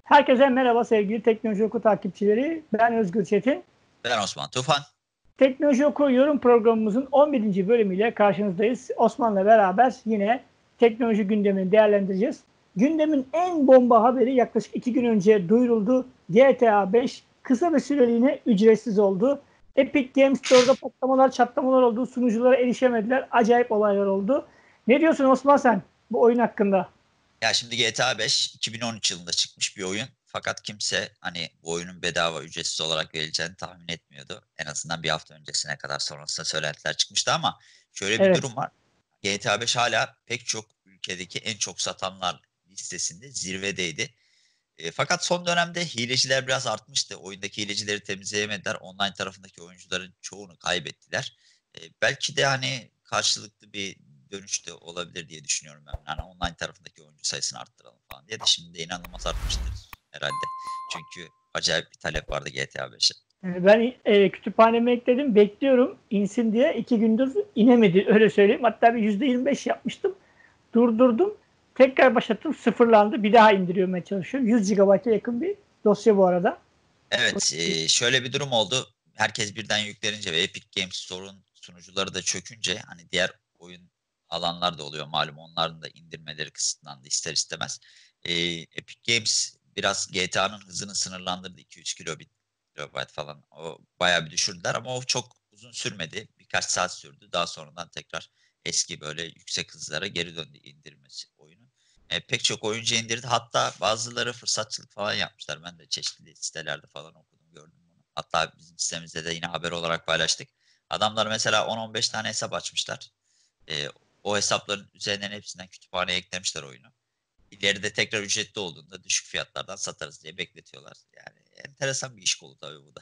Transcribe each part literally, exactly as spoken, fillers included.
Herkese merhaba sevgili Teknoloji Oku takipçileri. Ben Özgür Çetin. Ben Osman Tufan. Teknoloji Oku yorum programımızın on birinci bölümüyle karşınızdayız. Osman'la beraber yine teknoloji gündemini değerlendireceğiz. Gündemin en bomba haberi yaklaşık iki gün önce duyuruldu. G T A beş kısa bir süreliğine ücretsiz oldu. Epic Games Store'da patlamalar, çatlamalar oldu. Sunuculara erişemediler. Acayip olaylar oldu. Ne diyorsun Osman sen bu oyun hakkında? Ya şimdi G T A beş iki bin on üç yılında çıkmış bir oyun. Fakat kimse hani bu oyunun bedava ücretsiz olarak verileceğini tahmin etmiyordu. En azından bir hafta öncesine kadar, sonrasında söylentiler çıkmıştı ama şöyle bir Evet. durum var. G T A beş hala pek çok ülkedeki en çok satanlar listesinde zirvedeydi. E, fakat son dönemde hileciler biraz artmıştı. Oyundaki hilecileri temizleyemediler. Online tarafındaki oyuncuların çoğunu kaybettiler. E, belki de hani karşılıklı bir dönüş de olabilir diye düşünüyorum ben. Yani online tarafındaki oyuncu sayısını arttıralım falan diye de şimdi de inanılmaz artmıştır herhalde. Çünkü acayip bir talep vardı G T A beşe. Ben e, kütüphaneme ekledim. Bekliyorum insin diye. iki gündür inemedi. Öyle söyleyeyim. Hatta bir yüzde yirmi beş yapmıştım. Durdurdum. Tekrar başlattım. Sıfırlandı. Bir daha indirmeye çalışıyorum. yüz gigabayta yakın bir dosya bu arada. Evet, e, şöyle bir durum oldu. Herkes birden yüklenince ve Epic Games Store'un sunucuları da çökünce hani diğer oyun alanlar da oluyor malum, onların da indirmeleri kısıtlandı ister istemez. E, Epic Games biraz G T A'nın hızını sınırlandırdı, iki üç kilobit kilobayt falan. O bayağı bir düşürdüler ama o çok uzun sürmedi. Birkaç saat sürdü. Daha sonradan tekrar eski böyle yüksek hızlara geri döndü indirmesi oyunu. E, pek çok oyuncu indirdi. Hatta bazıları fırsatçılık falan yapmışlar. Ben de çeşitli sitelerde falan okudum, gördüm bunu. Hatta bizim sitemizde de yine haber olarak paylaştık. Adamlar mesela on on beş tane hesap açmışlar. E, o hesapların üzerinden hepsinden kütüphaneye eklemişler oyunu. İleride tekrar ücretli olduğunda düşük fiyatlardan satarız diye bekletiyorlar. Yani enteresan bir iş kolu tabii bu da.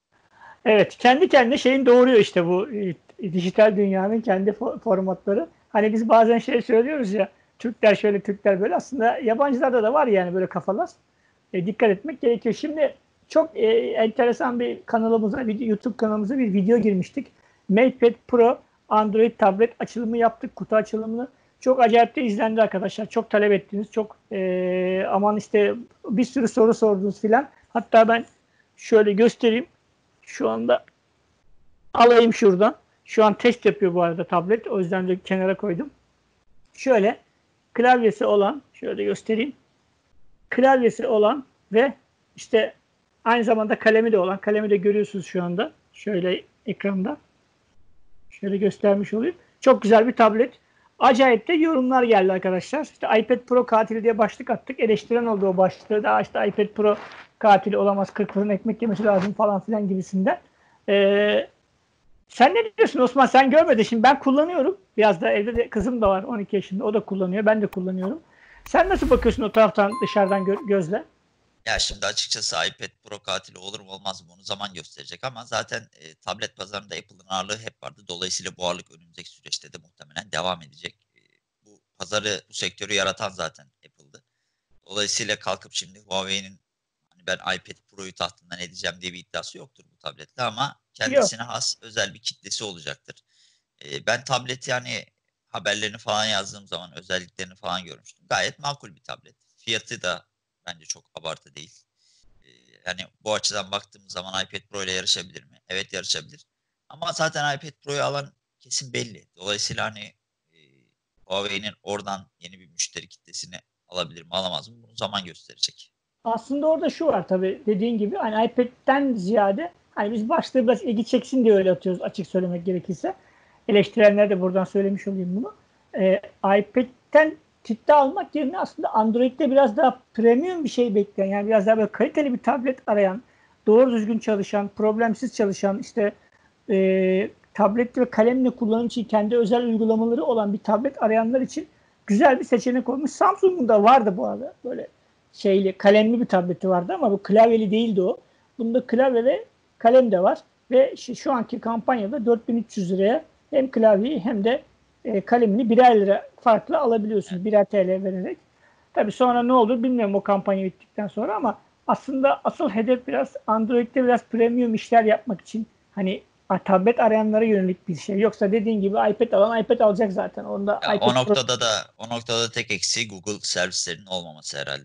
Evet. Kendi kendine şeyin doğuruyor işte bu e, dijital dünyanın kendi formatları. Hani biz bazen şey söylüyoruz ya, Türkler şöyle, Türkler böyle. Aslında yabancılarda da var yani böyle kafalar. E, dikkat etmek gerekiyor. Şimdi çok e, enteresan bir kanalımıza, video, YouTube kanalımıza bir video girmiştik. MatePad Pro Android tablet açılımı yaptık, kutu açılımını. Çok acayip de izlendi arkadaşlar. Çok talep ettiniz. Çok e, aman işte bir sürü soru sordunuz filan. Hatta ben şöyle göstereyim. Şu anda alayım şuradan. Şu an test yapıyor bu arada tablet. O yüzden de kenara koydum. Şöyle klavyesi olan, şöyle göstereyim. Klavyesi olan ve işte aynı zamanda kalemi de olan, kalemi de görüyorsunuz şu anda. Şöyle ekranda. Şöyle göstermiş olayım. Çok güzel bir tablet. Acayip de yorumlar geldi arkadaşlar. İşte iPad Pro katili diye başlık attık. Eleştiren oldu o başlığı. Daha işte iPad Pro katili olamaz. kırk fırın ekmek yemesi lazım falan filan gibisinden. Ee, Sen ne diyorsun Osman? Sen görmedin. Şimdi ben kullanıyorum. Biraz da evde de kızım da var on iki yaşında. O da kullanıyor. Ben de kullanıyorum. Sen nasıl bakıyorsun o taraftan dışarıdan gö- gözle? Ya şimdi açıkçası iPad Pro katili olur mu olmaz mı bunu zaman gösterecek ama zaten e, tablet pazarında Apple'ın ağırlığı hep vardı. Dolayısıyla bu ağırlık önümüzdeki süreçte de muhtemelen devam edecek. E, bu pazarı, bu sektörü yaratan zaten Apple'dı. Dolayısıyla kalkıp şimdi Huawei'nin hani ben iPad Pro'yu tahtından edeceğim diye bir iddiası yoktur bu tabletle ama Yok. kendisine has özel bir kitlesi olacaktır. E, ben tableti yani haberlerini falan yazdığım zaman özelliklerini falan görmüştüm. Gayet makul bir tablet. Fiyatı da bence çok abartı değil. Ee, Yani bu açıdan baktığımız zaman iPad Pro ile yarışabilir mi? Evet, yarışabilir. Ama zaten iPad Pro'yu alan kesin belli. Dolayısıyla hani e, Huawei'nin oradan yeni bir müşteri kitlesini alabilir mi, alamaz mı? Bunu zaman gösterecek. Aslında orada şu var tabii dediğin gibi hani iPad'den ziyade hani biz başlığı biraz ilgi çeksin diye öyle atıyoruz açık söylemek gerekirse. Eleştirenler de buradan söylemiş olayım bunu. Ee, iPad'den kitle almak yerine aslında Android'de biraz daha premium bir şey bekleyen yani biraz daha böyle kaliteli bir tablet arayan, doğru düzgün çalışan, problemsiz çalışan işte e, tablet ve kalemle kullanım için kendi özel uygulamaları olan bir tablet arayanlar için güzel bir seçenek olmuş. Samsung'un da vardı bu arada böyle şeyli kalemli bir tableti vardı ama bu klavyeli değildi o. Bunda klavye ve kalem de var ve şu, şu anki kampanyada dört bin üç yüz liraya hem klavyeyi hem de e, kalemini birer lira farklı alabiliyorsunuz. Birer T L vererek. Tabii sonra ne olur bilmiyorum o kampanya bittikten sonra ama aslında asıl hedef biraz Android'de biraz premium işler yapmak için hani tablet arayanlara yönelik bir şey. Yoksa dediğin gibi iPad alan iPad alacak zaten. Onda Ya iPad o Pro noktada da o noktada tek eksiği Google servislerinin olmaması herhalde. Bu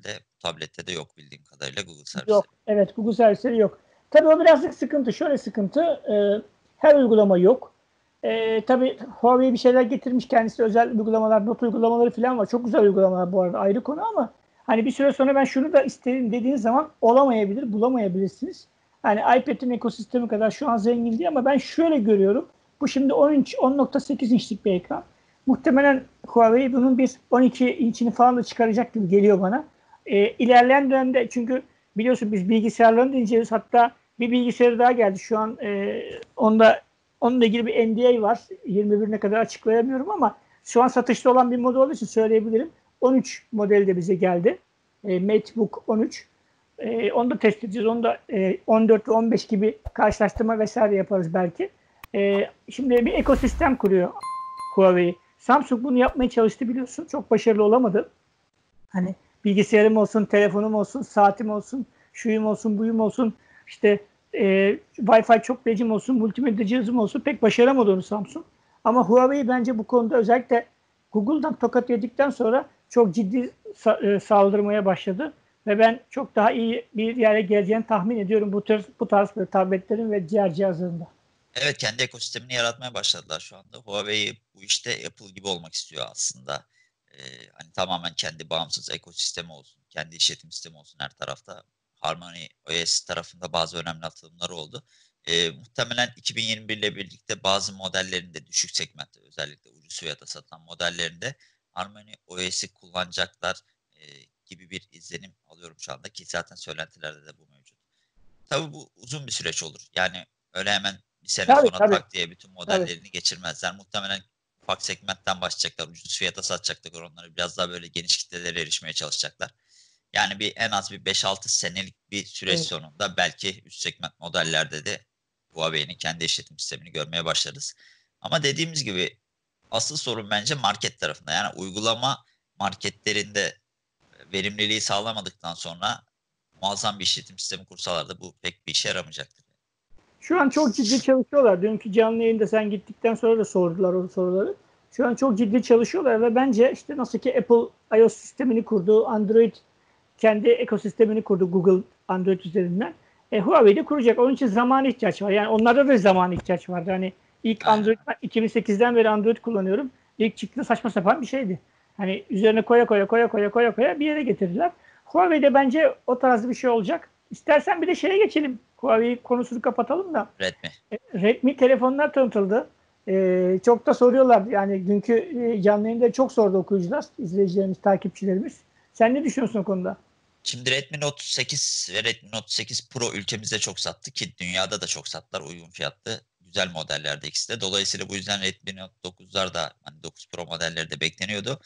tablette de yok bildiğim kadarıyla Google servisleri. Yok. Evet, Google servisleri yok. Tabii o birazcık sıkıntı. Şöyle sıkıntı. E, her uygulama yok. E, tabii Huawei bir şeyler getirmiş. Kendisi özel uygulamalar, not uygulamaları falan var. Çok güzel uygulamalar bu arada. Ayrı konu ama hani bir süre sonra ben şunu da isterim dediğiniz zaman olamayabilir, bulamayabilirsiniz. Hani iPad'in ekosistemi kadar şu an zengin değil ama ben şöyle görüyorum. Bu şimdi on inç, on nokta sekiz inçlik bir ekran. Muhtemelen Huawei bunun bir on iki inçini falan da çıkaracak gibi geliyor bana. E, ilerleyen dönemde çünkü biliyorsun biz bilgisayarlarını da inceliyoruz. Hatta bir bilgisayarı daha geldi. Şu an e, onda onunla ilgili bir N D A var. yirmi birine kadar açıklayamıyorum ama şu an satışta olan bir model olduğu için söyleyebilirim. on üç modeli de bize geldi. E, MateBook on üç. E, onu da test edeceğiz. Onu da e, on dört ve on beş gibi karşılaştırma vesaire yaparız belki. E, şimdi bir ekosistem kuruyor Huawei. Samsung bunu yapmaya çalıştı biliyorsun. Çok başarılı olamadı. Hani bilgisayarım olsun, telefonum olsun, saatim olsun, şuyum olsun, buyum olsun, işte e, Wi-Fi çoklayıcım olsun, multimedya cihazım olsun pek başaramadı onu Samsung. Ama Huawei bence bu konuda özellikle Google'dan tokat yedikten sonra çok ciddi sa- e, saldırmaya başladı. Ve ben çok daha iyi bir yere geleceğini tahmin ediyorum bu tarz, bu tarz böyle tabletlerin ve diğer cihazlarında. Evet, kendi ekosistemini yaratmaya başladılar şu anda. Huawei bu işte Apple gibi olmak istiyor aslında. Ee, hani tamamen kendi bağımsız ekosistemi olsun, kendi işletim sistemi olsun her tarafta. Harmony O S tarafında bazı önemli atılımları oldu. Ee, muhtemelen iki bin yirmi bir ile birlikte bazı modellerinde düşük segmentte özellikle ucuz fiyata satılan modellerinde Harmony O S'i kullanacaklar e, gibi bir izlenim alıyorum şu anda ki zaten söylentilerde de bu mevcut. Tabii bu uzun bir süreç olur. Yani öyle hemen bir sene Tabii sonra tabii. tak diye bütün Tabii. modellerini geçirmezler. Muhtemelen ufak segmentten başlayacaklar. Ucuz fiyata satacaklar onları. Biraz daha böyle geniş kitlelere erişmeye çalışacaklar. Yani bir en az bir beş altı senelik bir süreç Evet. sonunda belki üst segment modellerde de Huawei'nin kendi işletim sistemini görmeye başlarız. Ama dediğimiz gibi asıl sorun bence market tarafında. Yani uygulama marketlerinde verimliliği sağlamadıktan sonra muazzam bir işletim sistemi kursalar da bu pek bir işe yaramayacaktır. Şu an çok ciddi çalışıyorlar. Dünkü canlı yayında sen gittikten sonra da sordular o soruları. Şu an çok ciddi çalışıyorlar ve bence işte nasıl ki Apple iOS sistemini kurdu, Android kendi ekosistemini kurdu Google Android üzerinden. E, Huawei de kuracak. Onun için zamana ihtiyaç var. Yani onlarda da zamana ihtiyaç vardı. Hani ilk Android, Aynen. ben iki bin sekizden beri Android kullanıyorum. İlk çıktı saçma sapan bir şeydi. Hani üzerine koya koya koya koya koya koya bir yere getirdiler. Huawei'de bence o tarzda bir şey olacak. İstersen bir de şeye geçelim. Huawei konusunu kapatalım da. Redmi. E, Redmi telefonlar tanıtıldı. E, çok da soruyorlar. Yani dünkü e, canlı yayında çok sordu okuyucular, izleyicilerimiz, takipçilerimiz. Sen ne düşünüyorsun o konuda? Şimdi Redmi Note sekiz ve Redmi Note sekiz Pro ülkemizde çok sattı ki dünyada da çok sattılar uygun fiyatlı. Güzel modellerde ikisi de. Dolayısıyla bu yüzden Redmi Note dokuzlar da hani dokuz Pro modelleri de bekleniyordu.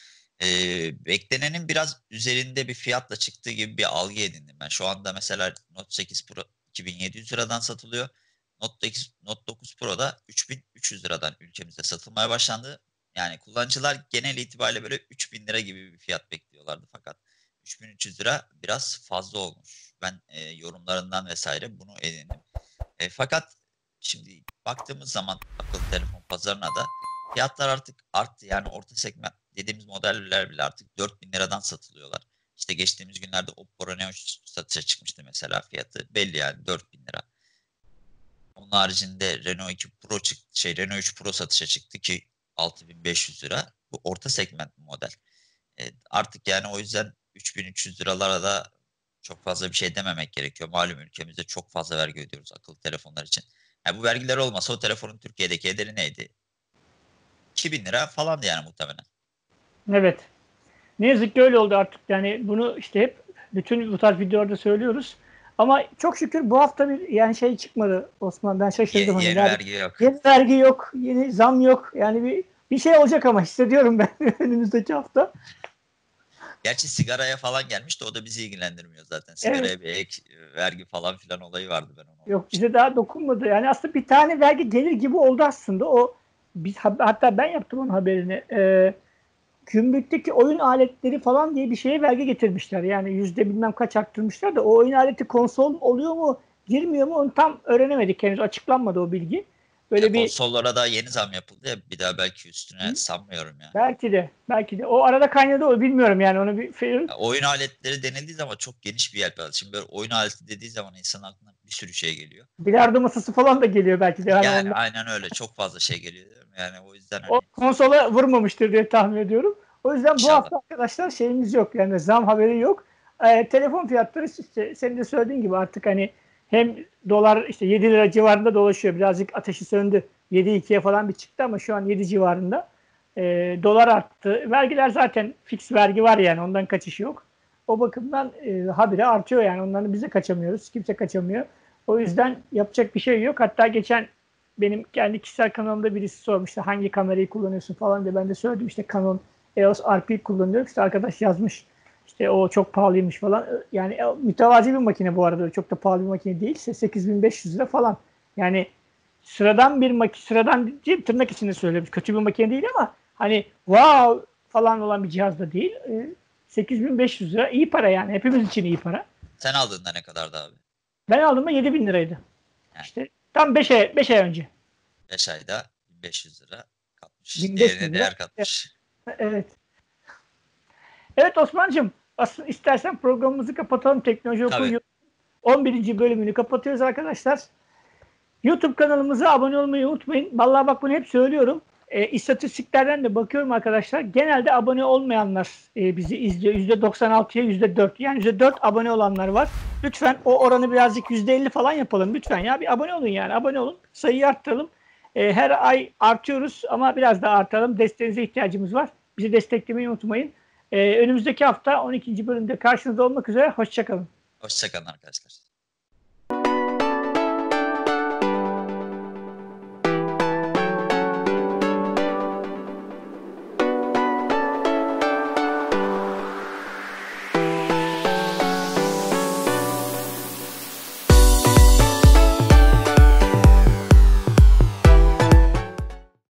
Ee, beklenenin biraz üzerinde bir fiyatla çıktığı gibi bir algı edindim ben. Şu anda mesela Note sekiz Pro iki bin yedi yüz liradan satılıyor. Note dokuz, Note dokuz Pro da üç bin üç yüz liradan ülkemizde satılmaya başlandı. Yani kullanıcılar genel itibariyle böyle üç bin lira gibi bir fiyat bekliyorlardı fakat üç bin üç yüz lira biraz fazla olmuş. Ben e, yorumlarından vesaire bunu edindim. E, fakat şimdi baktığımız zaman akıllı telefon pazarına da fiyatlar artık arttı. Yani orta segment dediğimiz modeller bile artık dört bin liradan satılıyorlar. İşte geçtiğimiz günlerde Oppo Reno üç satışa çıkmıştı mesela fiyatı. Belli yani dört bin lira. Onun haricinde Renault iki Pro çıktı, şey Renault üç Pro satışa çıktı ki altı bin beş yüz lira. Bu orta segment model. E, artık yani o yüzden üç bin üç yüz liralara da çok fazla bir şey dememek gerekiyor. Malum ülkemizde çok fazla vergi ödüyoruz akıllı telefonlar için. Yani bu vergiler olmasa o telefonun Türkiye'deki ederi neydi? iki bin lira falandı yani muhtemelen. Evet. Ne yazık ki öyle oldu artık. Yani bunu işte hep bütün bu tarz videolarda söylüyoruz. Ama çok şükür bu hafta bir yani şey çıkmadı Osman. Ben Ye- şaşırdım hani yeni ver, vergi yok. yeni vergi yok, yeni zam yok. Yani bir bir şey olacak ama hissediyorum ben önümüzdeki hafta. Gerçi sigaraya falan gelmişti o da bizi ilgilendirmiyor zaten. Evet. Sigaraya bir ek e, vergi falan filan olayı vardı ben onu Yok okumıştum. bize daha dokunmadı. Yani aslında bir tane vergi gelir gibi oldu aslında. O biz hatta ben yaptım onun haberini. Ee, gümrükteki oyun aletleri falan diye bir şeye vergi getirmişler. Yani yüzde bilmem kaç arttırmışlar da o oyun aleti konsol oluyor mu girmiyor mu onu tam öğrenemedik henüz açıklanmadı o bilgi. Böyle Ya bir konsollara da yeni zam yapıldı ya, bir daha belki üstüne Hı? sanmıyorum ya. belki de belki de o arada kaynadı o bilmiyorum yani onu bir şey- Ya oyun aletleri denildiği zaman çok geniş bir yelpaze. Şimdi böyle oyun aleti dediği zaman insanın aklına bir sürü şey geliyor. bilardo masası falan da geliyor belki de. Hani Yani onlar, aynen öyle. Çok fazla şey geliyor değil mi? Yani o yüzden o hani konsola vurmamıştır diye tahmin ediyorum. O yüzden bu inşallah. hafta arkadaşlar şeyimiz yok yani zam haberi yok. Ee, telefon fiyatları işte senin de söylediğin gibi artık hani hem dolar işte yedi lira civarında dolaşıyor. Birazcık ateşi söndü. yedi ikiye falan bir çıktı ama şu an yedi civarında. Ee, dolar arttı. Vergiler zaten fix vergi var yani ondan kaçış yok. O bakımdan e, habire artıyor yani ondan bize kaçamıyoruz. Kimse kaçamıyor. O yüzden yapacak bir şey yok. Hatta geçen benim kendi kişisel kanalımda birisi sormuştu hangi kamerayı kullanıyorsun falan diye. Ben de söyledim işte Canon E O S R P kullanıyorum. İşte arkadaş yazmış. İşte o çok pahalıymış falan. Yani e, mütevazi bir makine bu arada. Çok da pahalı bir makine değil. İşte sekiz bin beş yüz lira falan. Yani sıradan bir makine, sıradan değil, tırnak içinde söylemiş. Kötü bir makine değil ama hani wow falan olan bir cihaz da değil. E, sekiz bin beş yüz lira iyi para yani. Hepimiz için iyi para. Sen aldığında ne kadardı abi? Ben aldığımda yedi bin liraydı. Yani İşte tam beş ay, beş ay önce. beş ayda bin beş yüz lira katmış. bin beş yüz Değerine lira. değer katmış. Evet. Evet Osman'cığım, aslında istersen programımızı kapatalım. Teknoloji Tabii. Oku on birinci bölümünü kapatıyoruz arkadaşlar. YouTube kanalımıza abone olmayı unutmayın. Vallahi bak bunu hep söylüyorum. E, istatistiklerden de bakıyorum arkadaşlar. Genelde abone olmayanlar e, bizi izliyor. yüzde doksan altıya yüzde dört. Yani yüzde dört abone olanlar var. Lütfen o oranı birazcık yüzde elli falan yapalım. Lütfen ya bir abone olun yani. Abone olun. Sayıyı arttıralım. E, her ay artıyoruz ama biraz daha artalım. Desteğinize ihtiyacımız var. Bizi desteklemeyi unutmayın. E, önümüzdeki hafta on ikinci bölümde karşınızda olmak üzere. Hoşçakalın. Hoşça kalın arkadaşlar.